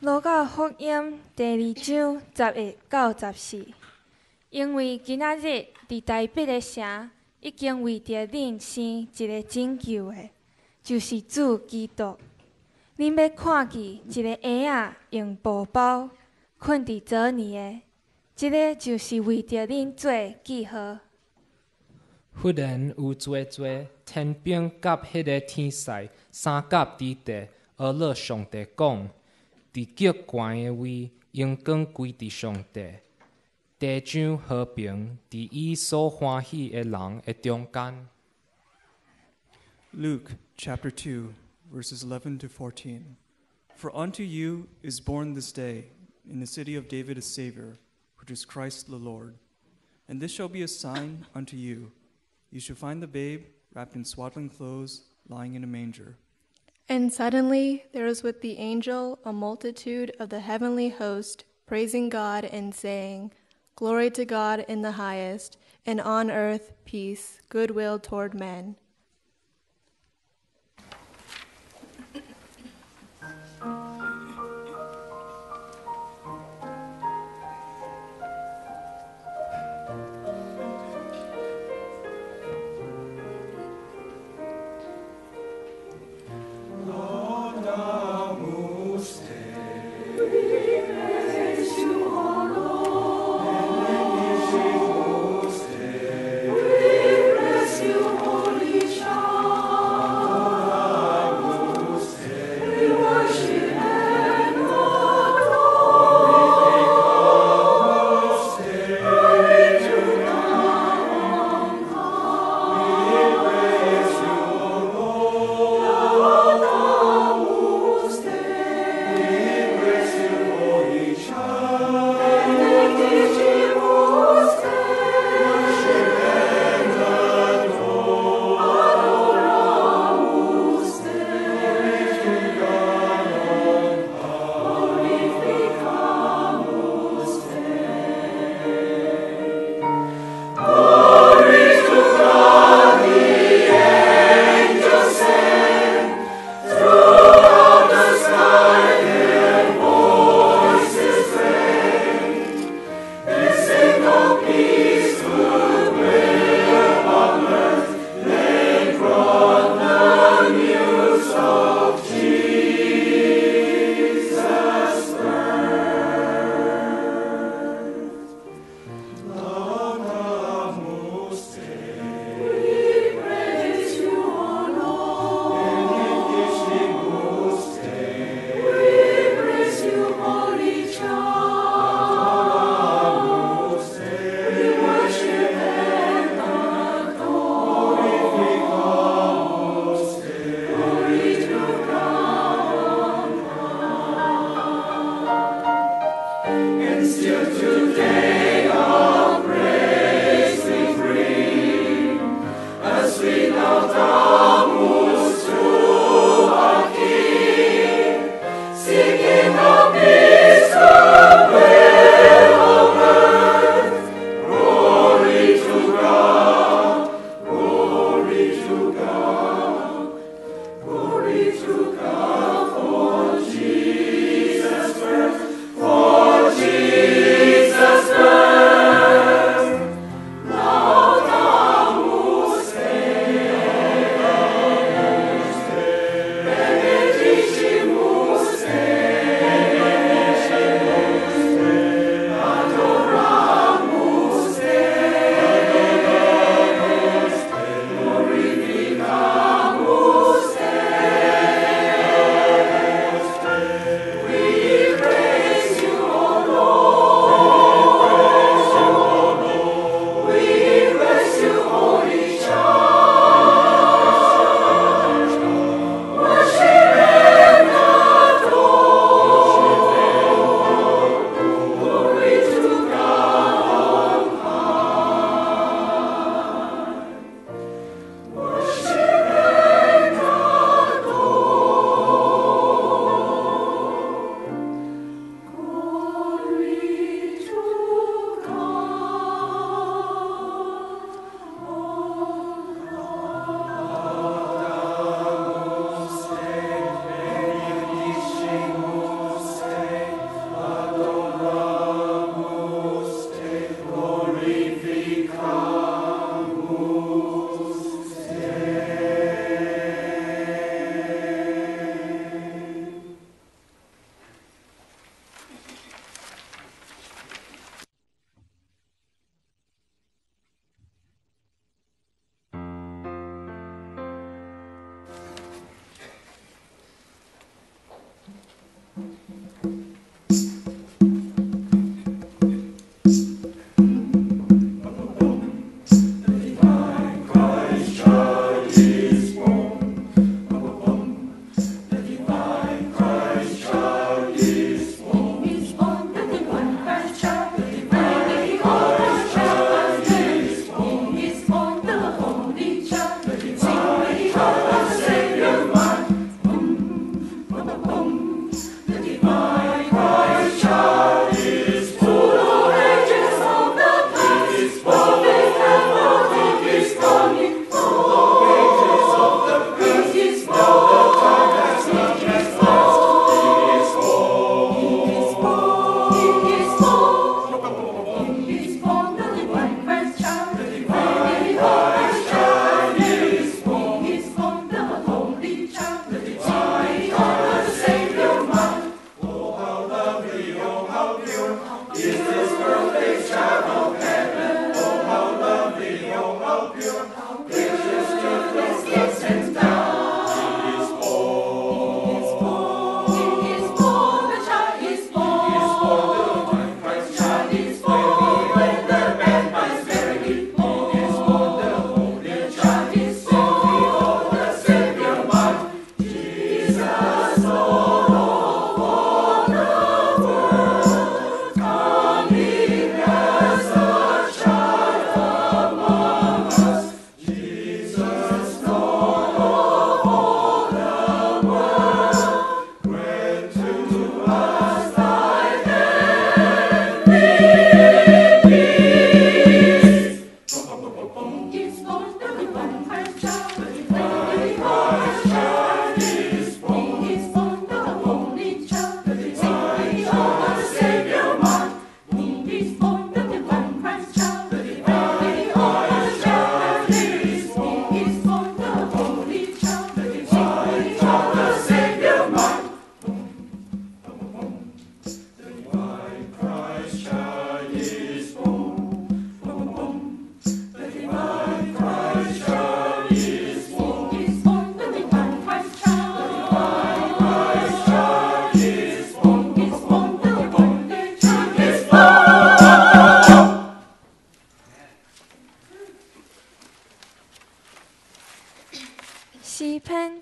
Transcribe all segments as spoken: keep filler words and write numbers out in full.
路加福音第二章十一到十四，因为今仔日伫台北的城已经为着恁生一个拯救的，就是主基督。恁要看见一个婴仔用布包困伫早年的，即、這个就是为着恁做记号。 忽然有做做天兵甲迄个天使三甲伫地，而落上帝讲。伫极悬的位，阳光归伫上帝，地上和平伫伊所欢喜的人的中间。 Luke chapter two, verses eleven to fourteen. For unto you is born this day in the city of David a Savior, which is Christ the Lord. And this shall be a sign unto you: you shall find the babe wrapped in swaddling clothes, lying in a manger. And suddenly there was with the angel a multitude of the heavenly host, praising God and saying, Glory to God in the highest, and on earth peace, goodwill toward men. Holy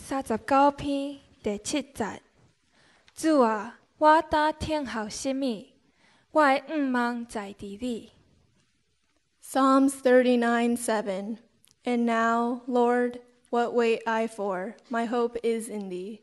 三十九篇第七節，主啊，我當聽候什麼？我的願望在佇你。 Psalms thirty-nine seven. And now, Lord, what wait I for? My hope is in thee.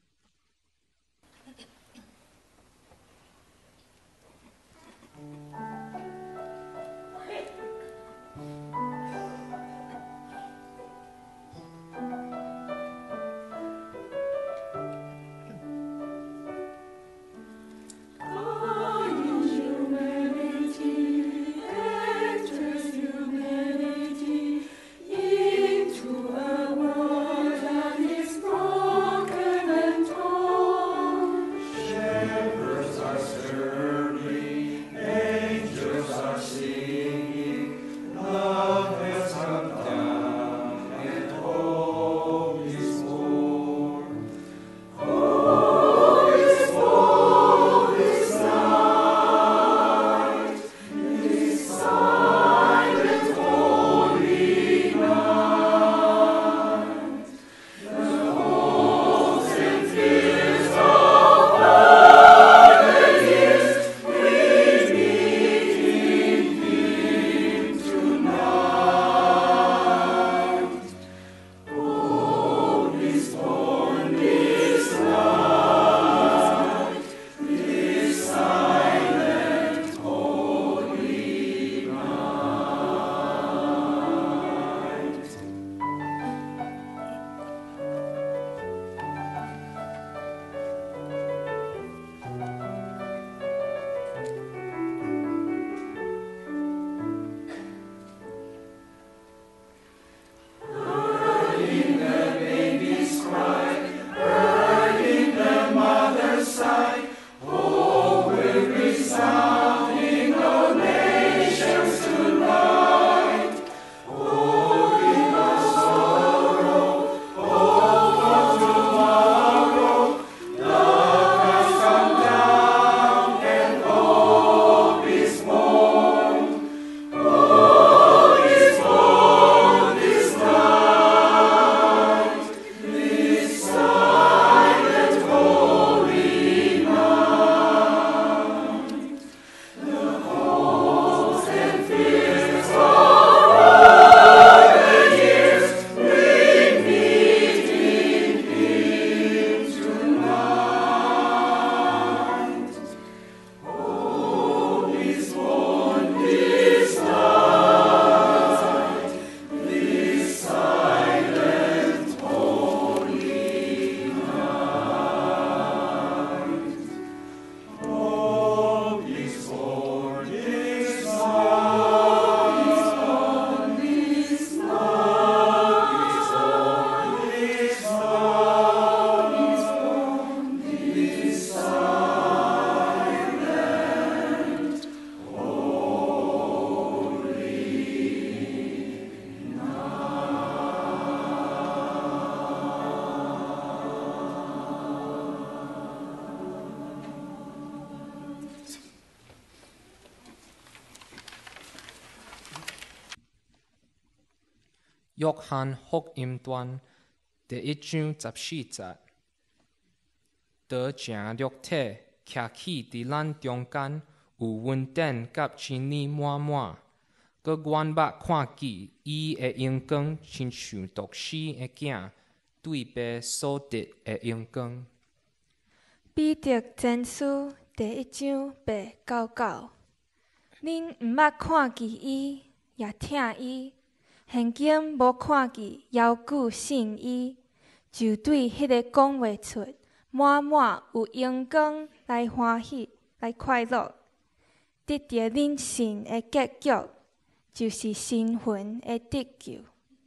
約翰福音段第一章十四節，道成肉體，徛起佇咱中間，有恩典甲真理滿滿。閣願目看見伊的榮光，親像獨生的囝，對爸所得的榮光。 彼得前書第一章八到九，恁毋捌看見伊，也聽伊。現今無看見，猶久信伊，就對迄個講話出滿滿有陽光來歡喜來快樂，得到恁信的結局，就是身魂的得救。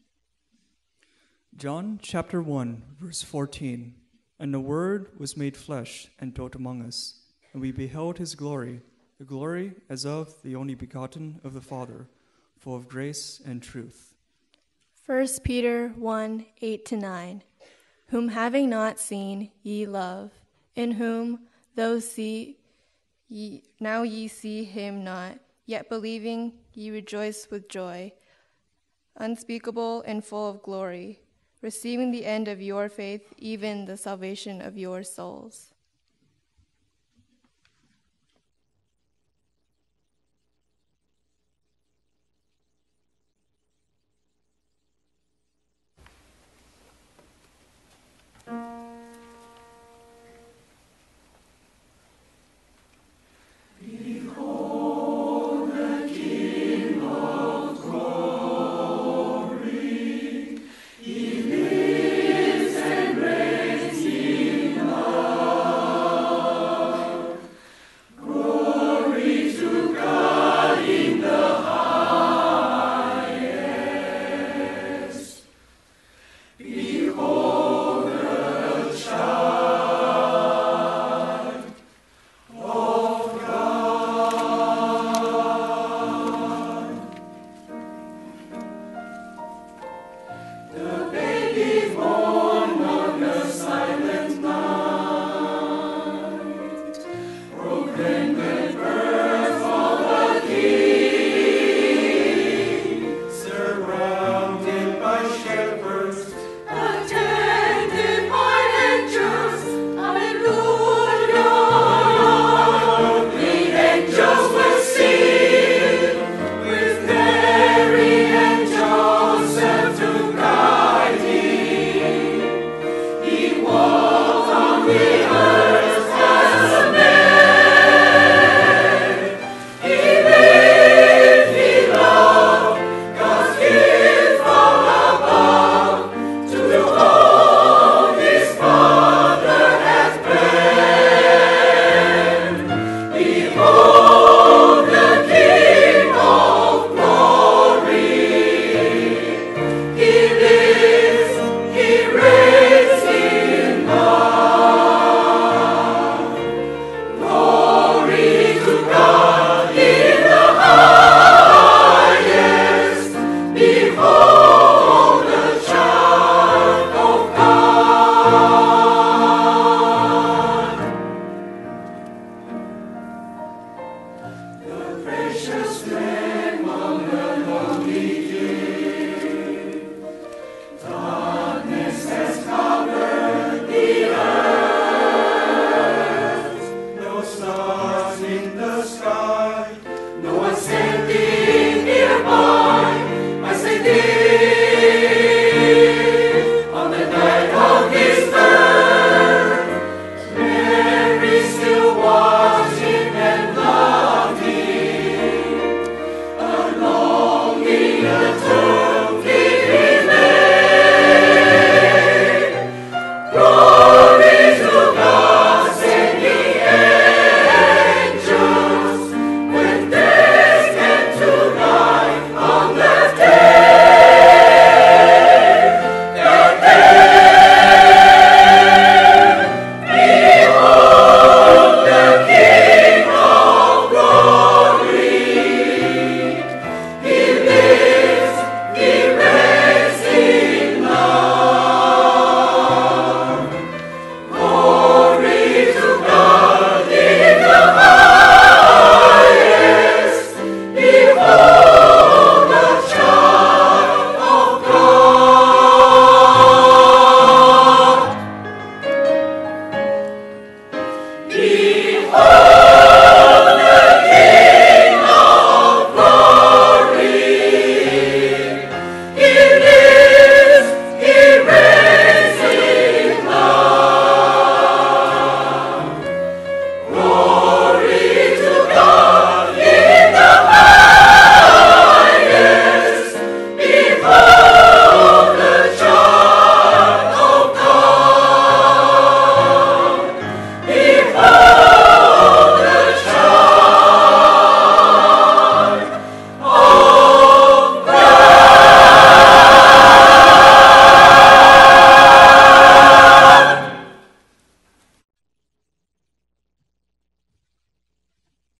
John chapter one, verse fourteen. And the Word was made flesh and dwelt among us, and we beheld his glory, the glory as of the only begotten of the Father, full of grace and truth. First Peter one, eight to nine. Whom having not seen ye love, in whom, though see ye, now ye see him not, yet believing ye rejoice with joy, unspeakable and full of glory, receiving the end of your faith, even the salvation of your souls.